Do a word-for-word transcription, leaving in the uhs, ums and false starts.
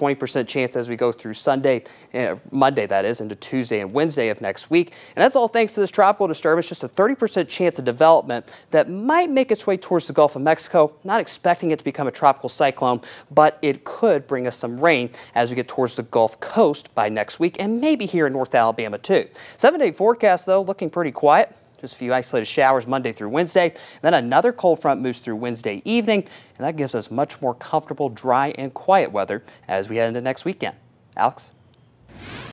twenty percent chance as we go through Sunday, uh, Monday that is, into Tuesday and Wednesday of next week. And that's all thanks to this tropical disturbance, just a thirty percent chance of development that might make its way towards the Gulf of Mexico. Not expecting it to become a tropical cyclone, but it could bring us some rain as we get towards the Gulf Coast by next week, and maybe here in North Alabama too. Seven-day forecast though looking pretty quiet. Just a few isolated showers Monday through Wednesday. Then another cold front moves through Wednesday evening, and that gives us much more comfortable, dry and quiet weather as we head into next weekend. Alex?